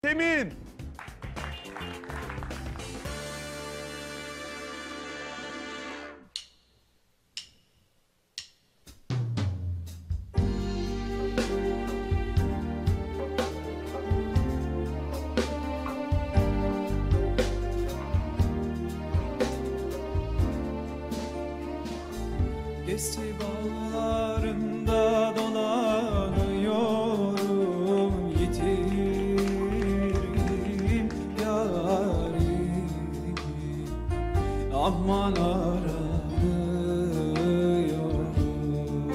Temin. Geçti bağlarında dolanıyorum, yitirdim yarimi. Aman aranıyorum,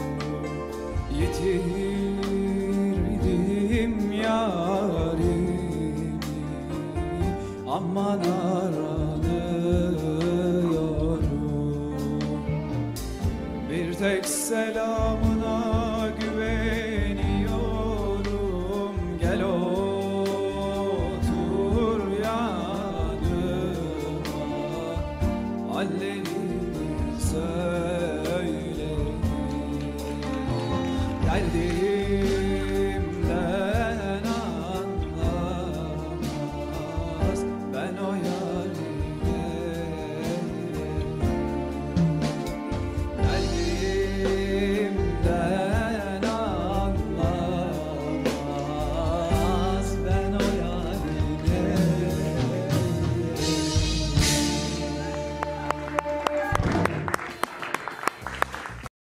yitirdim yarimi. Aman aranıyorum. Bir tek selamına güveniyorum. Gel otur yanıma, hallerimi söyle. Geldim